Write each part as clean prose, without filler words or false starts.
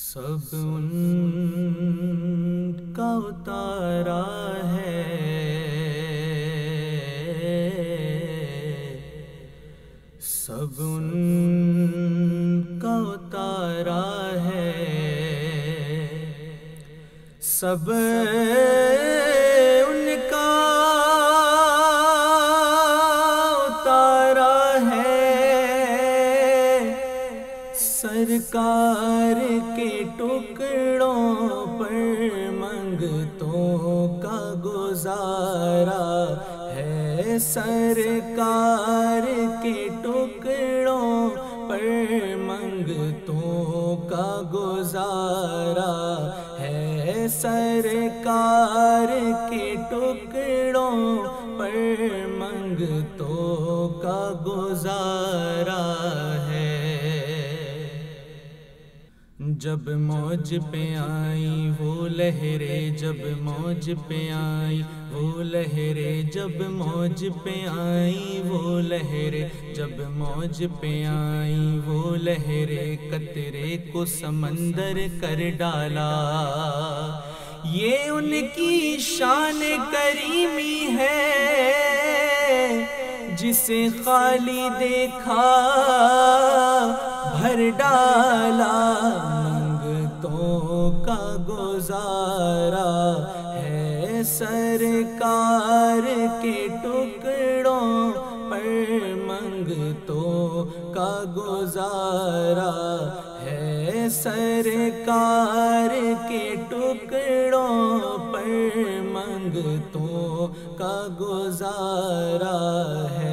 سب ان کا اتارا ہے، سب ان کا اتارا ہے، سب ان کا اتارا ہے، سرکار کے ٹکڑوں پر منگتوں کا گزارا ہے، سرکار کے ٹکڑوں پر منگتوں کا گزارا ہے، سرکار کے ٹکڑوں پر منگتوں کا گزارا ہے۔ جب موج پہ آئی وہ لہریں، جب موج پہ آئی وہ لہریں، جب موج پہ آئی وہ لہریں، جب موج پہ آئی وہ لہریں، قطرے کو سمندر کر ڈالا، یہ ان کی شان کریمی ہے، جسے خالی دیکھا بھر ڈالا، منگتوں کا گزارا ہے، سرکار کے ٹکڑوں پر منگتوں کا گزارا ہے، سرکار کے ٹکڑوں پر منگتوں کا گزارا ہے۔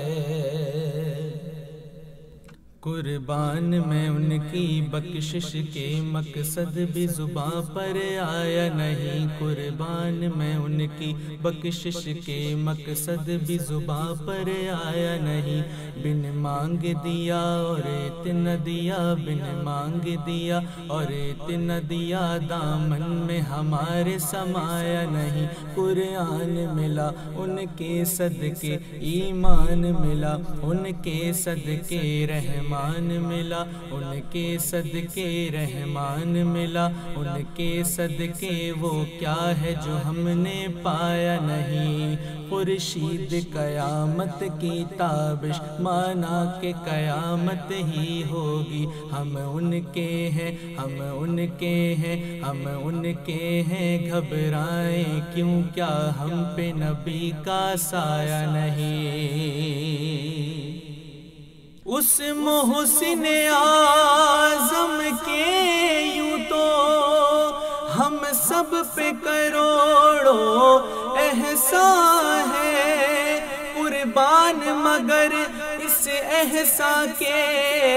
قربان میں ان کی بخشش کے مقصد بھی زباں پر آیا نہیں، قربان میں ان کی بخشش کے مقصد بھی زباں پر آیا نہیں، بن مانگ دیا اور اتنا دیا، بن مانگ دیا اور اتنا دیا، دامن میں ہمارے سمایا نہیں، قرآن ملا ان کے صدقے، ایمان ملا ان کے صدقے، رحمان ملا ان کے صدقے، رحمان ملا ان کے صدقے، وہ کیا ہے جو ہم نے پایا نہیں، خورشید قیامت کی تابش مانا کہ قیامت ہی ہوگی، ہم ان کے ہیں، ہم ان کے ہیں، ہم ان کے ہیں، گھبرائیں کیوں، کیا ہم پہ نبی کا سایہ نہیں، اس محسن اعظم کے یوں تو ہم سب پہ کروڑوں احسان ہے، قربان مگر اس احسان کے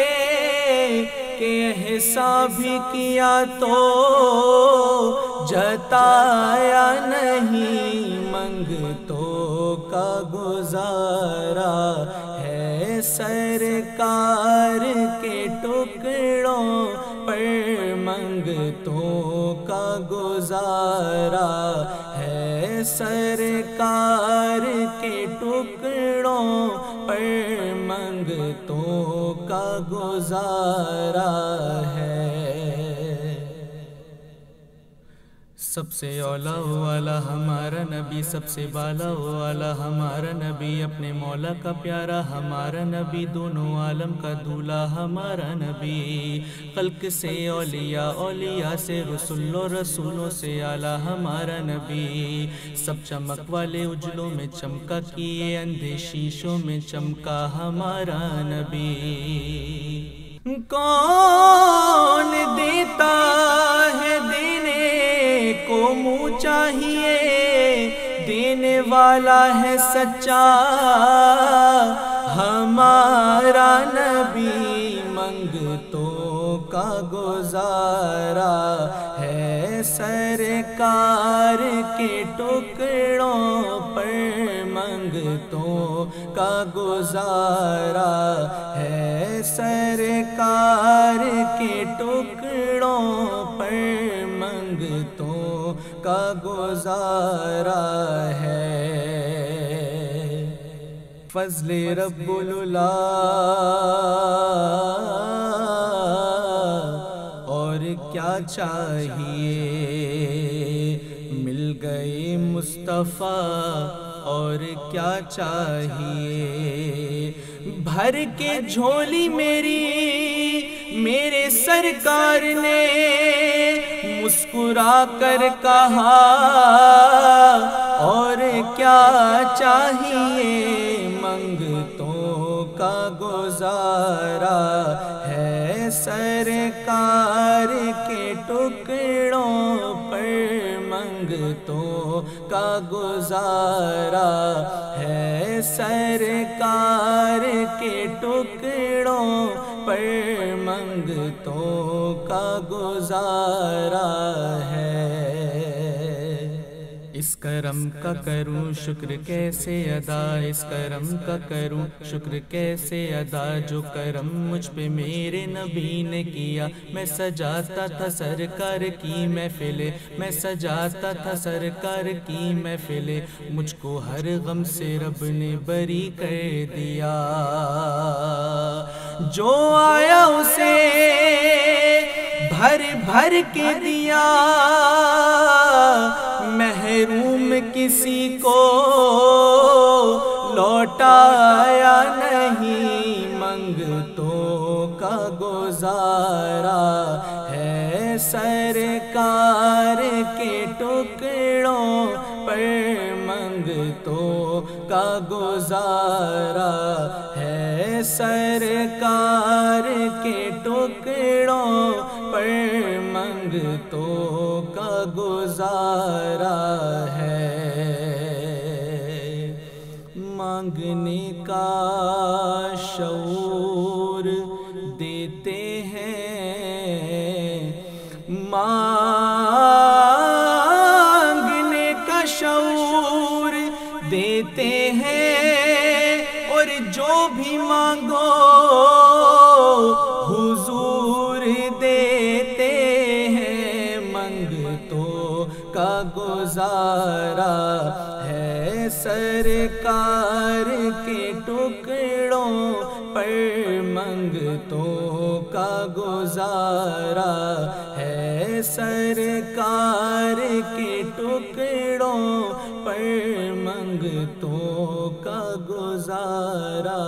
کہ احسان بھی کیا تو جتایا نہیں، منگتوں کا گزارا ہے، سرکار کے ٹکڑوں پر منگتوں کا گزارا ہے، سرکار کے ٹکڑوں پر منگتوں کا گزارا ہے۔ سب سے اولا والا ہمارا نبی، سب سے بالا والا ہمارا نبی، اپنے مولا کا پیارا ہمارا نبی، دونوں عالم کا دولہا ہمارا نبی، خلق سے اولیاء، اولیاء سے رسول و رسولوں سے اعلیٰ ہمارا نبی، سب چمک والے اجلوں میں چمکا کیے، اندھے شیشوں میں چمکا ہمارا نبی، کون دیتا ہے دینے کو منہ چاہیے، دینے والا ہے سچا ہمارا نبی، منگتوں کا گزارا ہے، سرکار کے ٹکڑوں پر منگتوں کا گزارا ہے، سرکار کے ٹکڑوں پر منگتوں کا گزارا ہے، فضل رب العلا اور کیا چاہیے، مل گئے مصطفیٰ اور کیا چاہیے، بھر کے جھولی میرے سرکار نے مسکرا کر کہا اور کیا چاہیے، منگتوں کا گزارا ہے سرکار کے ٹکڑوں پر، منگتوں کا گزارا ہے سرکار کے ٹکڑوں پر، منگتوں کا گزارا ہے۔ اس کرم کا کروں شکر کیسے ادا، اس کرم کا کروں شکر کیسے ادا، جو کرم مجھ پہ میرے نبی نے کیا، میں سجاتا تھا سرکار کی محفل، میں سجاتا تھا سرکار کی محفل، مجھ کو ہر غم سے رب نے بری کر دیا، جو آیا اسے بھر بھر کے دیا، محروم کسی کو لوٹایا نہیں، منگتوں کا گزارا ہے سرکار کے ٹکڑوں پر، منگتوں کا گزارا ہے سرکار کے ٹکڑوں پر، منگتوں کا گزارا ہے۔ مانگنے کا شعور دیتے ہیں، مانگنے کا شعور دیتے ہیں، اور جو بھی مانگو حضور دیتے ہیں، منگتوں کا گزارا ہے سرکار کے ٹکڑوں پر، منگتوں کا گزارا ہے سرکار کے ٹکڑوں پر، منگتوں کا گزارا